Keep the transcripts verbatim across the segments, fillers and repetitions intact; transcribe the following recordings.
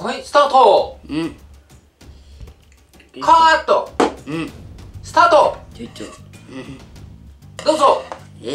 はい、スタート。 うん。 カーット。 うん。 スタート。 ちょいちょい。うん。 どうぞ。 え。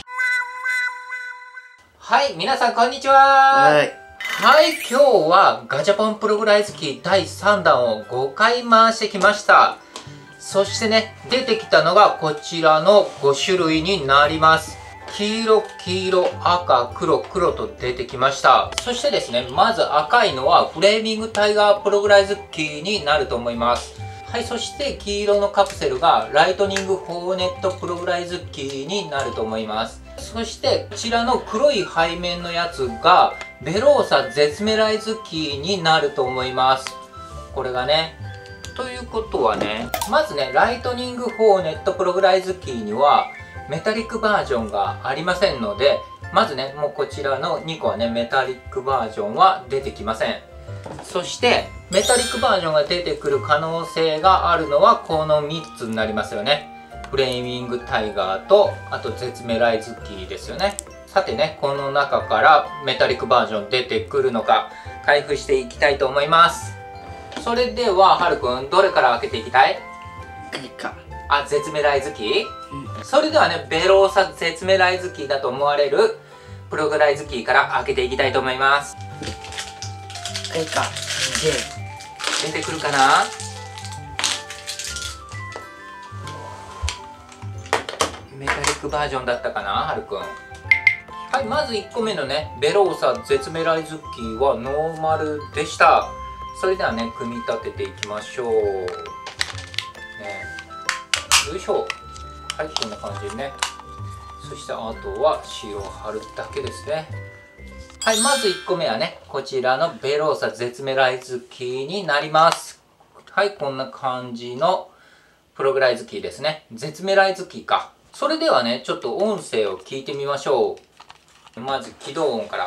はい、皆さんこんにちは。 はい。 はい、今日はガチャポンプログライズキーだいさんだんをごかい回してきました。そしてね、出てきたのがこちらのごしゅるいになります。黄色、黄色、赤、黒、黒と出てきました。そしてですね、まず赤いのはフレーミングタイガープログライズキーになると思います。はい、そして黄色のカプセルがライトニングホーネットプログライズキーになると思います。そしてこちらの黒い背面のやつがベローサ絶メライズキーになると思います。これがね。ということはね、まずね、ライトニングホーネットプログライズキーにはメタリックバージョンがありませんので、まずね、もうこちらのにこはね、メタリックバージョンは出てきません。そしてメタリックバージョンが出てくる可能性があるのはこのみっつになりますよね。フレーミングタイガーと、あと絶メライズキーですよね。さてね、この中からメタリックバージョン出てくるのか開封していきたいと思います。それでははるくん、どれから開けていきたい？ あれか。 あ、絶メライズキー、 うん、 それではね、ベローサ絶メライズキーだと思われるプログライズキーから開けていきたいと思います。 あれか。 出てくるかな？メタリックバージョンだったかな、はるくん。はい、まずいっこめのね、ベローサ絶メライズキーはノーマルでした。それではね、組み立てていきましょう。ね、よいしょ。はい、こんな感じでね。そしてあとは塩を貼るだけですね。はい、まずいっこめはね、こちらのベローサ絶メライズキーになります。はい、こんな感じのプログライズキーですね。絶メライズキーか。それではね、ちょっと音声を聞いてみましょう。まず起動音から。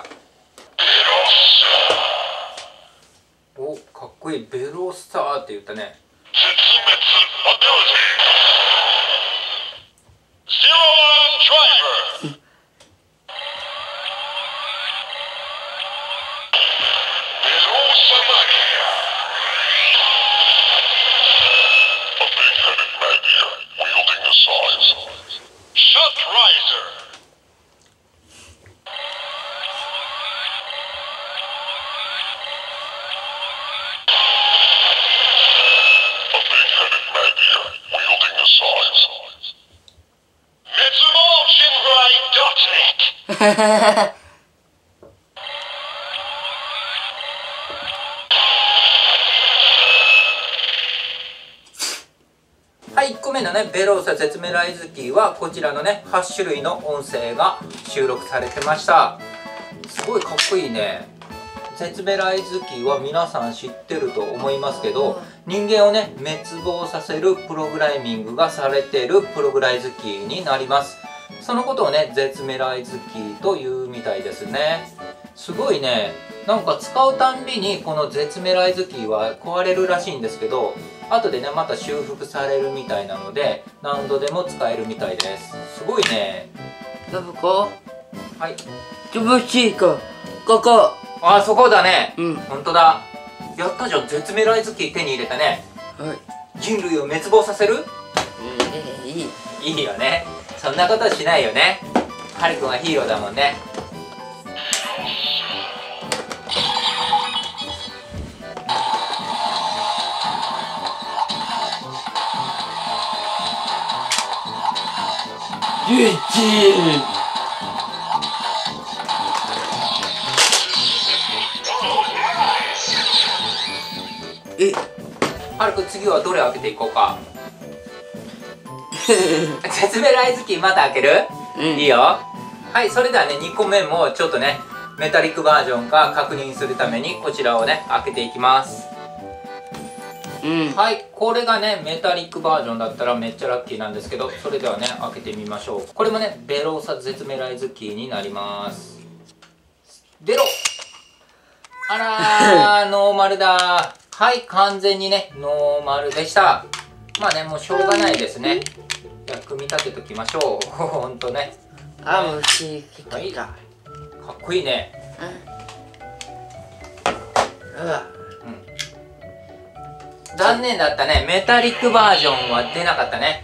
お、かっこいい。ベロスターって言ったね。はい、いっこめのね、ベローサ絶メライズキーはこちらのね、はちしゅるいの音声が収録されてました。すごいかっこいいね。絶メライズキーは皆さん知ってると思いますけど、人間をね、滅亡させるプログラミングがされているプログライズキーになります。そのことをね、絶メライズキーというみたいですね。すごいね。なんか使うたんびにこの絶メライズキーは壊れるらしいんですけど、後でね、また修復されるみたいなので、何度でも使えるみたいです。すごいね。 どこ？ はい。 潰しいか。ここ。 あ、そこだね。 うん。 ほんとだ。やったじゃん。絶メライズキー手に入れたね。 はい。 人類を滅亡させる？ ええ、いい。 いいよね。そんなことしないよね。はるくんはヒーローだもんね。 ゆいちえ、 はるくん次はどれ開けていこうか。絶メライズキーまた開ける？うん、いいよ。はい、それではね、にこめもちょっとね、メタリックバージョンか確認するためにこちらをね、開けていきます。うん、はい、これがね、メタリックバージョンだったらめっちゃラッキーなんですけど、それではね、開けてみましょう。これもね、ベローサ絶メライズキーになります。出ろ！あらー、ノーマルだー。はい、完全にね、ノーマルでした。まあね、もうしょうがないですね。じゃあ、組み立てときましょう。ほんとね。 あ、虫きた。 はい、かっこいいね。 うん。うわ。 残念だったね。メタリックバージョンは出なかったね。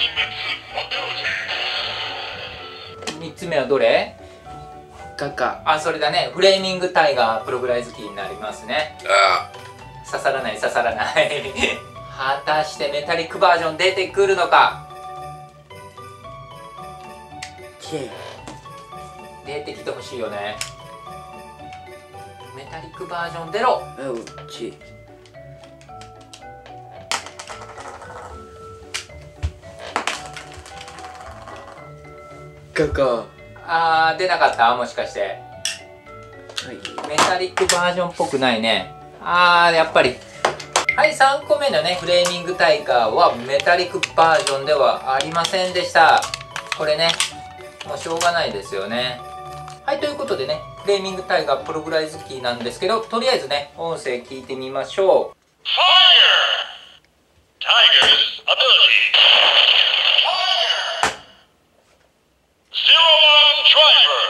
みっつめはどれ？ カカ。 あ、それだね。フレーミングタイガープログライズキーになりますね。刺さらない刺さらない果たしてメタリックバージョン出てくるのか。出てきてほしいよね。メタリックバージョン出ろ。 うち。カカ。 あー、出なかった。もしかしてはい。 メタリックバージョンっぽくないね。あー、やっぱり。はい、さんこめのねフレーミングタイガーはメタリックバージョンではありませんでした。これね、もうしょうがないですよね。はい、ということでね、フレーミングタイガープログライズキーなんですけど、とりあえずね音声聞いてみましょう。 Tiger's ability. Fire! Zero one driver.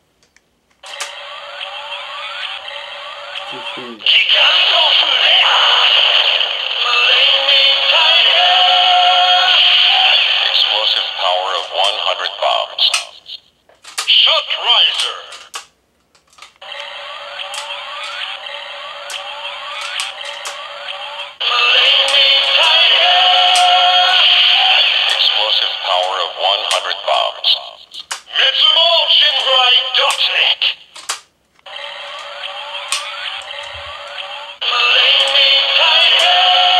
Giganto Fure. Flaming Tiger. Explosive power of one hundred bombs. Shock Riser. Flaming Tiger. Explosive power of one hundred bombs. Metsumo Shinrai dot net. Flaming Tiger.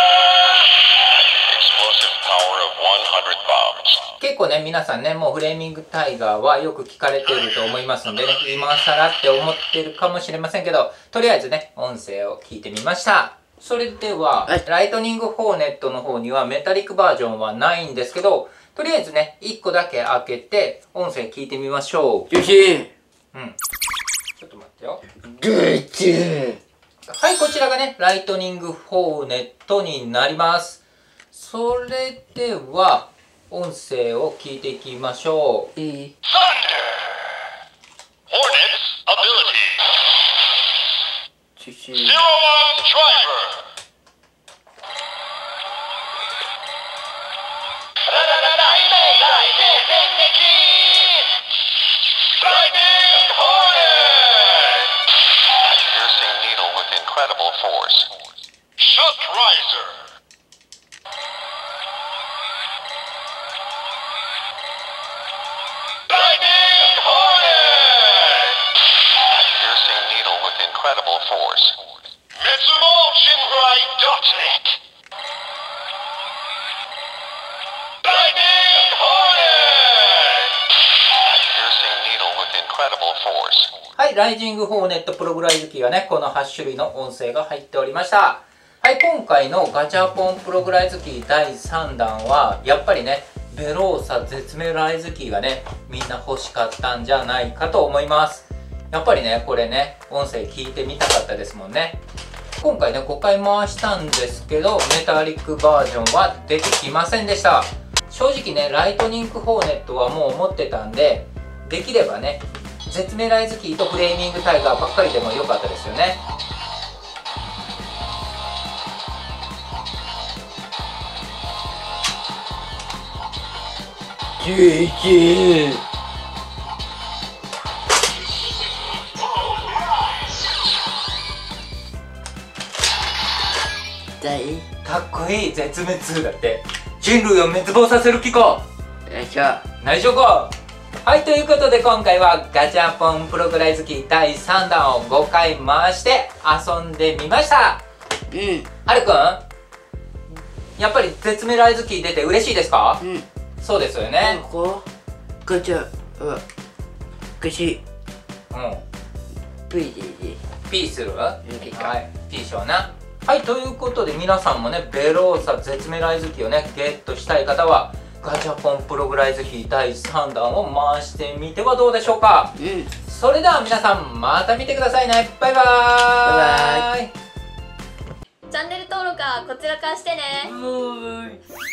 Explosive power of one hundred bombs. 結構ね皆さんねもうフレーミングタイガーはよく聞かれていると思いますのでね、今更って思ってるかもしれませんけど、とりあえずね音声を聞いてみました。それでは、 はい、 ライトニングホーネットの方にはメタリックバージョンはないんですけど、とりあえずねいっこだけ開けて音声聞いてみましょう。 よし。 うん、ちょっと待ってよ。 グチュ。 はい、こちらがねライトニングホーネットになります。それでは音声を聞いていきましょう。 いい。 Thunder. Hornet's ability. シュシュ。 Zero one driver. Lightning Hornet. Piercing needle with incredible force. Shock Riser. Lightning Hornet. Piercing needle with incredible force. Metsumo Shinrai dot net. Lightning Hornet. Piercing needle with incredible force. はい、ライジングホーネットプログライズキーはねこのはち種類の音声が入っておりました。はい、今回のガチャポンプログライズキーだいさんだんはやっぱりねベローサ絶命ライズキーがねみんな欲しかったんじゃないかと思います。やっぱりねこれね音声聞いてみたかったですもんね。今回ねごかい回したんですけどメタリックバージョンは出てきませんでした。正直ねライトニングホーネットはもう持ってたんで、できればね絶命ライズキーとフレーミングタイガーばっかりでも良かったですよね。 ジュジュ。だい。 かっこいい。絶滅だって人類を滅亡させる気か。 よいしょ。 内緒か。はい、ということで今回はガチャポンプログライズキーだいさんだんをごかい回して遊んでみました。 うん。 はるくん、やっぱり絶命ライズキー出て嬉しいですか？ うん。 そうですよね。 ここガチャはガシうん。 プイでで。 P する？ かはい、P しような。はい、ということで皆さんもねベローサ絶命ライズキーをねゲットしたい方はガチャポンプログライズキーだいさんだんを回してみてはどうでしょうか。 うん。 それでは皆さんまた見てくださいね。バイバーイ。 チャンネル登録はこちらからしてね。 うーい。